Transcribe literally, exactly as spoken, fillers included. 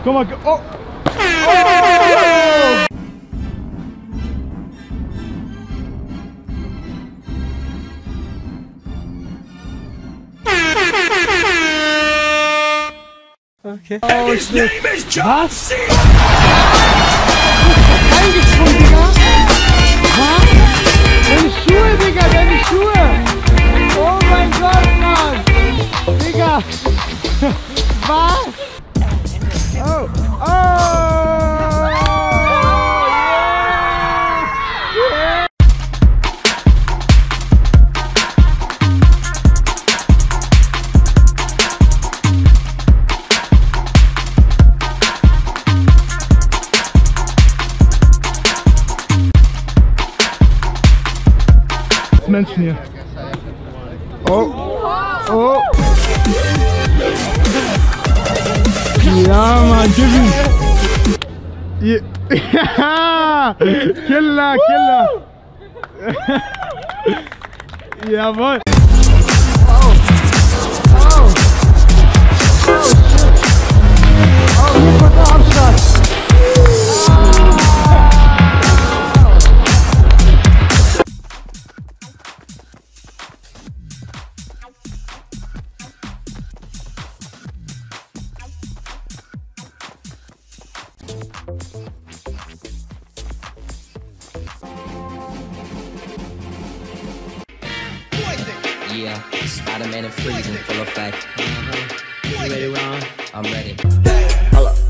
Guck mal. Oh! Oh! Okay. Oh, His name is John C. Eingesprungen, Digga! Was? Deine Schuhe, Digga, deine Schuhe! Oh mein Gott, Mann! Digga! Was? Oh! Oh! Yeah! Menschen hier. Oh. Oh. Ja, Mann, gib ihn. Ja. Killer, Killer. Jawohl. Oh. Oh. Oh, hier kommt der Abstand. Yeah, Spider-Man and freezing full effect. Uh-huh. You ready, Ron? I'm ready. Hold up.